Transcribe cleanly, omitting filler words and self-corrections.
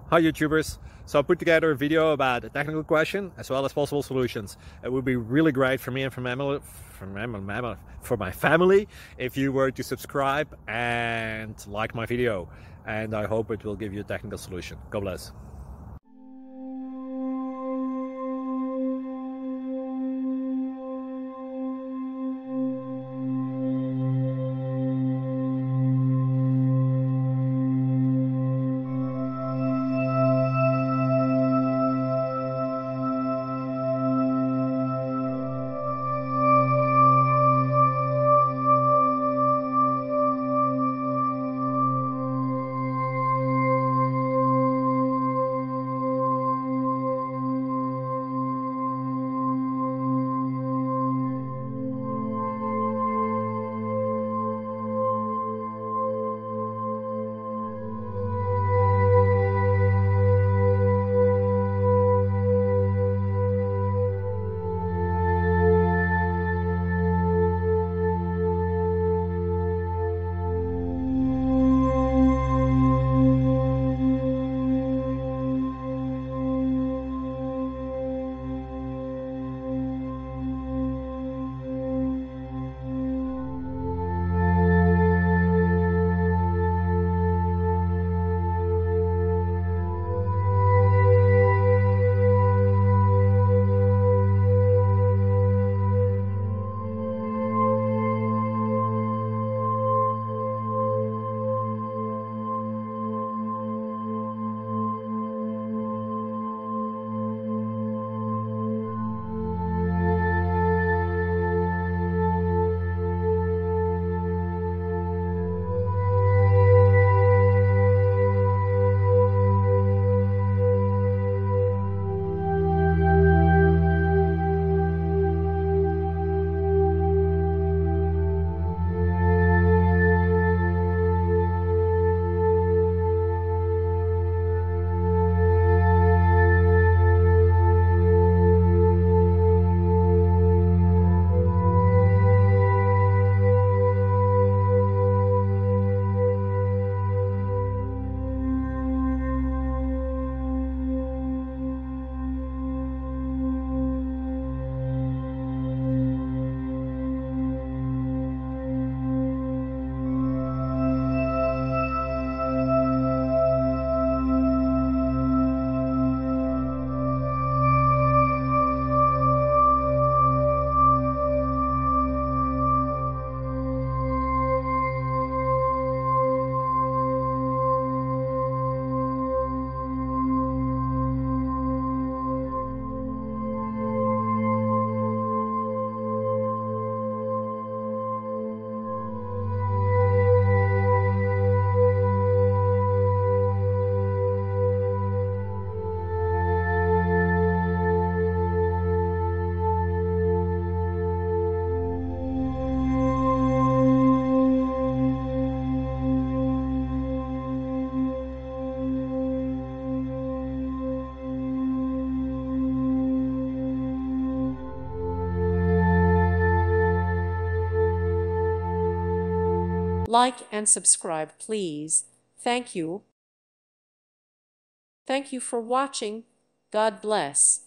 Hi YouTubers! So I put together a video about a technical question as well as possible solutions. It would be really great for me and for my family if you were to subscribe and like my video, and I hope it will give you a technical solution. God bless. Like and subscribe, please. Thank you. Thank you for watching. God bless.